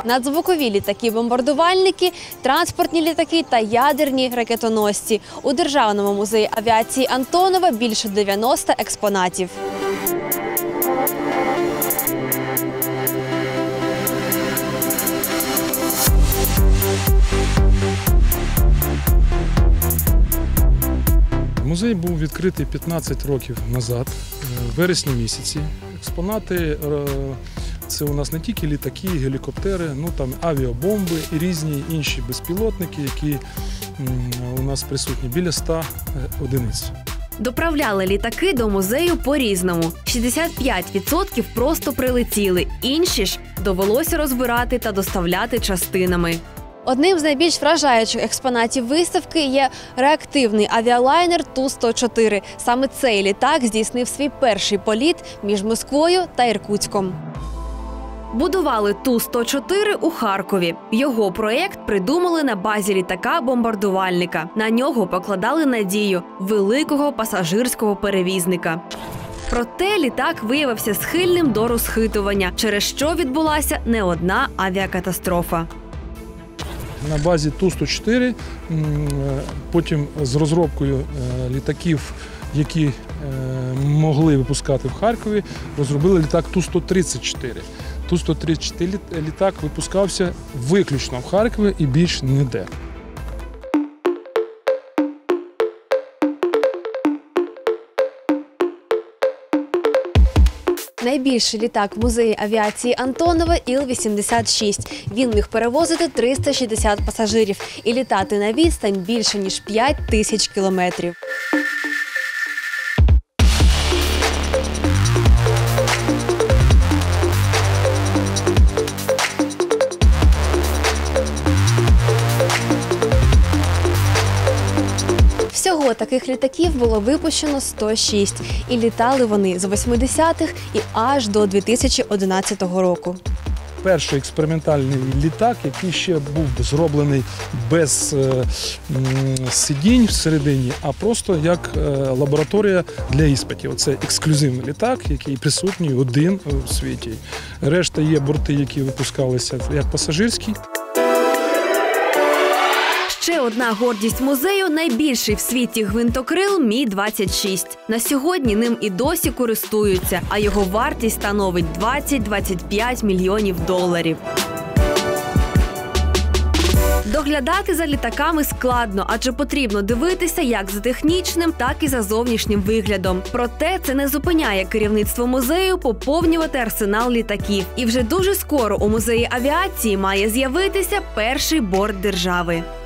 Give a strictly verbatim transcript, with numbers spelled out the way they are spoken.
надзвукові літаки-бомбардувальники, транспортні літаки та ядерні ракетоносці. У Державному музеї авіації Антонова більше дев'яноста експонатів. Музей був відкритий п'ятнадцять років назад, в вересні місяці. Експонати – це у нас не тільки літаки, гелікоптери, ну там авіабомби і різні інші безпілотники, які у нас присутні біля ста одиниць. Доправляли літаки до музею по-різному. шістдесят п'ять відсотків просто прилетіли, інші ж довелося розбирати та доставляти частинами. Одним з найбільш вражаючих експонатів виставки є реактивний авіалайнер Ту сто чотири. Саме цей літак здійснив свій перший політ між Москвою та Іркутськом. Будували Ту сто чотири у Харкові. Його проєкт придумали на базі літака-бомбардувальника. На нього покладали надію великого пасажирського перевізника. Проте літак виявився схильним до розхитування, через що відбулася не одна авіакатастрофа. На базі Ту сто чотири, потім з розробкою літаків, які могли випускати в Харкові, розробили літак Ту сто тридцять чотири. Ту сто тридцять чотири літак випускався виключно в Харкові і більш ніде. Найбільший літак в музеї авіації Антонова – Іл вісімдесят шість. Він міг перевозити триста шістдесят пасажирів і літати на відстань більше ніж п'ять тисяч кілометрів. Всього таких літаків було випущено сто шість. І літали вони з восьмидесятих і аж до дві тисячі одинадцятого року. Перший експериментальний літак, який ще був зроблений без е, сидінь всередині, а просто як е, лабораторія для іспитів. Це ексклюзивний літак, який присутній один у світі. Решта є борти, які випускалися як пасажирські. Ще одна гордість музею – найбільший в світі гвинтокрил Мі двадцять шість. На сьогодні ним і досі користуються, а його вартість становить двадцять - двадцять п'ять мільйонів доларів. Доглядати за літаками складно, адже потрібно дивитися як за технічним, так і за зовнішнім виглядом. Проте це не зупиняє керівництво музею поповнювати арсенал літаків. І вже дуже скоро у музеї авіації має з'явитися перший борт держави.